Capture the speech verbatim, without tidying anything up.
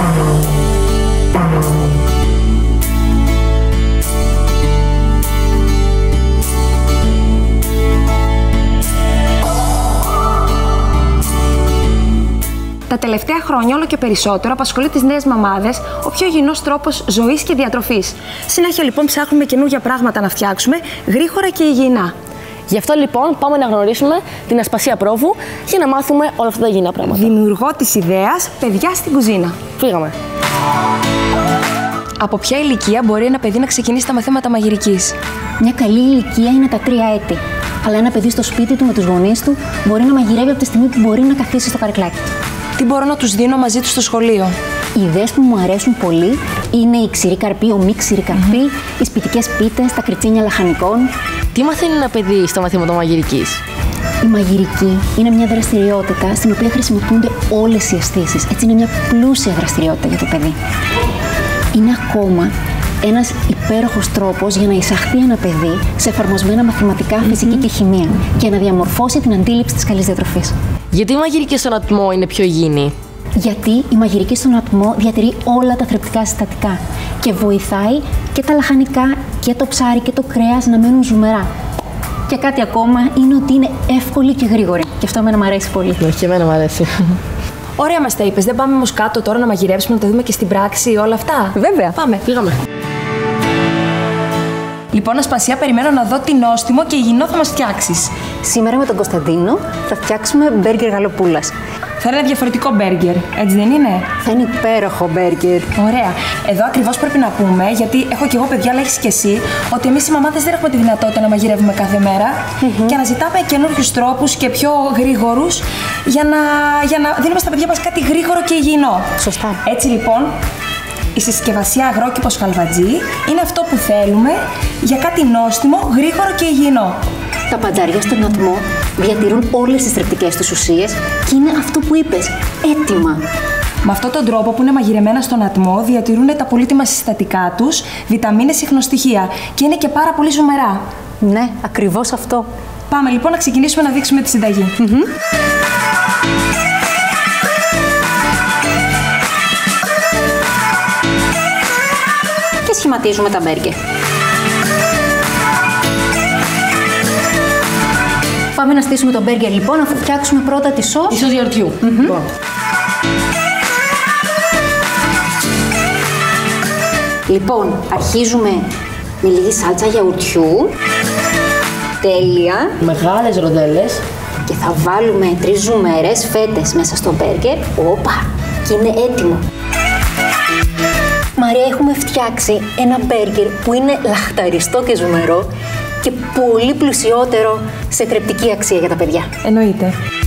Τα τελευταία χρόνια, όλο και περισσότερο, απασχολεί τις νέες μαμάδες ο πιο υγιεινός τρόπος ζωής και διατροφής. Συνέχεια, λοιπόν, ψάχνουμε καινούργια πράγματα να φτιάξουμε γρήγορα και υγιεινά. Γι' αυτό, λοιπόν, πάμε να γνωρίσουμε την Ασπασία Πρόβου για να μάθουμε όλα αυτά τα υγιεινά πράγματα. Δημιουργό της ιδέας παιδιά στην κουζίνα. Φύγαμε. Από ποια ηλικία μπορεί ένα παιδί να ξεκινήσει τα μαθήματα μαγειρικής? Μια καλή ηλικία είναι τα τρία έτη. Αλλά ένα παιδί στο σπίτι του με τους γονείς του μπορεί να μαγειρεύει από τη στιγμή που μπορεί να καθίσει στο καρεκλάκι του. Τι μπορώ να τους δίνω μαζί τους στο σχολείο? Οι ιδέες που μου αρέσουν πολύ είναι η ξηρή καρπή, ο μη ξηρή καρπή, mm-hmm. οι σπιτικές πίτες, τα κριτσίνια λαχανικών. Τι μαθαίνει ένα παιδί στα μαθήματα μαγειρικής? Η μαγειρική είναι μια δραστηριότητα στην οποία χρησιμοποιούνται όλες οι αισθήσεις. Έτσι, είναι μια πλούσια δραστηριότητα για το παιδί. Είναι ακόμα ένας υπέροχος τρόπος για να εισαχθεί ένα παιδί σε εφαρμοσμένα μαθηματικά, φυσική mm-hmm. και χημεία και να διαμορφώσει την αντίληψη της καλής διατροφής. Γιατί η μαγειρική στον ατμό είναι πιο υγιεινή? Γιατί η μαγειρική στον ατμό διατηρεί όλα τα θρεπτικά συστατικά και βοηθάει και τα λαχανικά και το ψάρι και το κρέας να μένουν ζουμερά. Και κάτι ακόμα είναι ότι είναι εύκολη και γρήγορη. Και αυτό εμένα μου αρέσει πολύ. Ναι, και εμένα μου αρέσει. Ωραία, μας τα είπες. Δεν πάμε όμως κάτω τώρα να μαγειρέψουμε, να τα δούμε και στην πράξη όλα αυτά? Βέβαια. Πάμε. Πήγαμε. Λοιπόν, Ασπασία, περιμένω να δω τι νόστιμο και υγιεινό θα μας φτιάξεις. Σήμερα με τον Κωνσταντίνο θα φτιάξουμε μπέργκερ γαλοπούλας. Θα είναι ένα διαφορετικό μπέργκερ, έτσι δεν είναι? Θα είναι υπέροχο μπέργκερ. Ωραία. Εδώ ακριβώς πρέπει να πούμε, γιατί έχω κι εγώ παιδιά, αλλά έχεις κι εσύ, ότι εμείς οι μαμάδες δεν έχουμε τη δυνατότητα να μαγειρεύουμε κάθε μέρα mm-hmm. και να ζητάμε καινούριους τρόπους και πιο γρήγορους για να, για να δίνουμε στα παιδιά μας κάτι γρήγορο και υγιεινό. Σωστά. Έτσι λοιπόν, η συσκευασία αγρόκηπος χαλβατζή είναι αυτό που θέλουμε για κάτι νόστιμο, γρήγορο και υγιεινό. Τα παντζάρια στον ατμό διατηρούν όλες τις θρεπτικές τους ουσίες και είναι αυτό που είπες, έτοιμα. Με αυτόν τον τρόπο που είναι μαγειρεμένα στον ατμό, διατηρούν τα πολύτιμα συστατικά τους, βιταμίνες, ιχνοστοιχεία και είναι και πάρα πολύ ζουμερά. Ναι, ακριβώς αυτό. Πάμε λοιπόν να ξεκινήσουμε να δείξουμε τη συνταγή. Mm-hmm. Και σχηματίζουμε τα μπέργκερ. Πάμε να στήσουμε το μπέργκερ λοιπόν, αφού φτιάξουμε πρώτα τη σως. Τη σως γιαουρτιού. Mm-hmm. Λοιπόν. λοιπόν, αρχίζουμε με λίγη σάλτσα γιαουρτιού. Τέλεια. Μεγάλες ροντέλες. Και θα βάλουμε τρεις ζουμερές φέτες μέσα στο μπέργκερ. Όπα! Και είναι έτοιμο. Μαρία, έχουμε φτιάξει ένα μπέργκερ που είναι λαχταριστό και ζουμερό και πολύ πλουσιότερο σε θρεπτική αξία για τα παιδιά. Εννοείται.